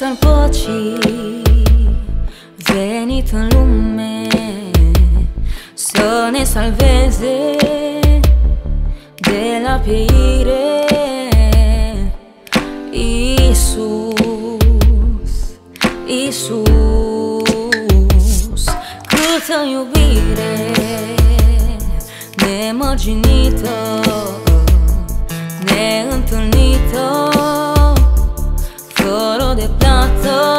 al păcii, venit în lume să ne salveze de la pieire. Iisus, Iisus, câtă iubire nemărginită, neîntâlnită, fără de plată.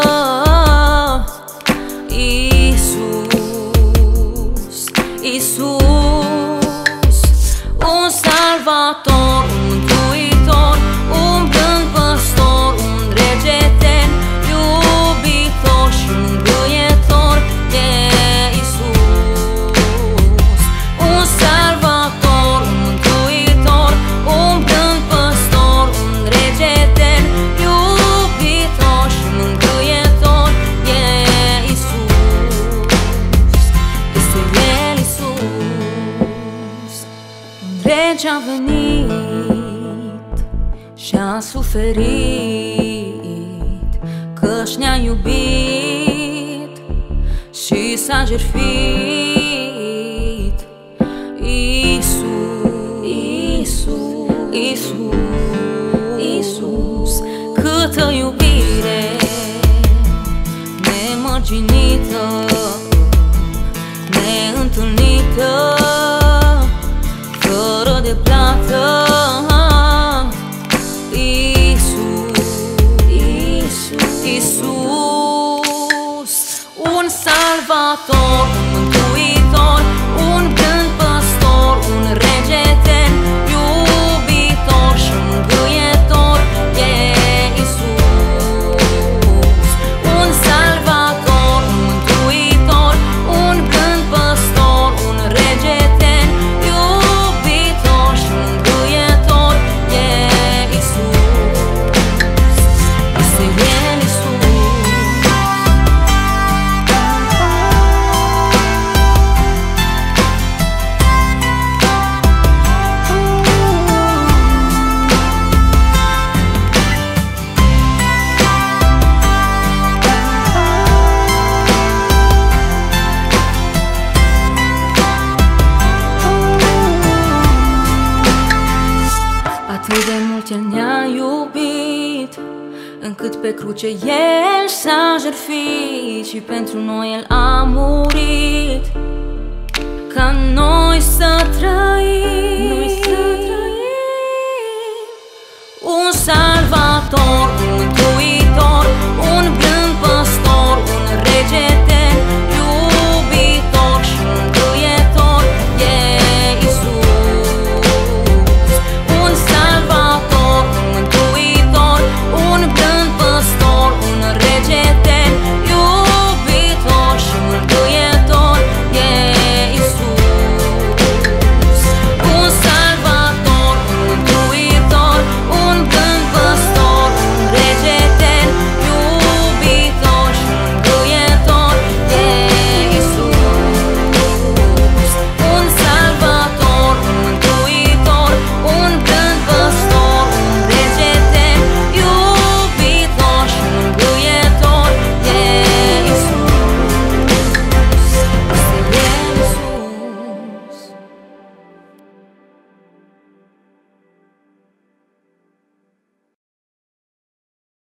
Iisus, Iisus, un salvator, un mântuitor, un blând păstor, un rege etern, iubitor și mângâietor e Iisus. Un salvator, un mântuitor, un blând păstor, un rege etern, iubitor și mângâietor e Iisus. Este El, Iisus. Un rege a venit și-a suferit, căci ne-a iubit și s-a jertfit. Iisus, Iisus, Iisus, Iisus, câtă iubire nemărginită, neîntâlnită, fără de plată. Iisus, un salvator, un mântuitor, un blând păstor, un rege etern, iubitor și mângâietor e Iisus. Un salvator, un mântuitor, un blând păstor, un rege etern, iubitor și mângâietor e Iisus. Este El, Iisus. Atât de mult El ne-a iubit, încât pe cruce El s-a jertfit și pentru noi El a murit, ca noi să trăim.